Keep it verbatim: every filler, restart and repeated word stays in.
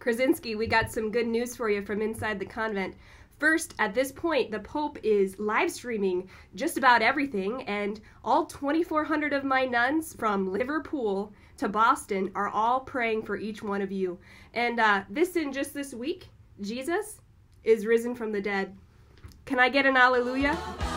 Krasinski, we got some good news for you from inside the convent. First, at this point, the Pope is live streaming just about everything, and all twenty-four hundred of my nuns from Liverpool to Boston are all praying for each one of you. And uh, this in just this week, Jesus is risen from the dead. Can I get an Alleluia?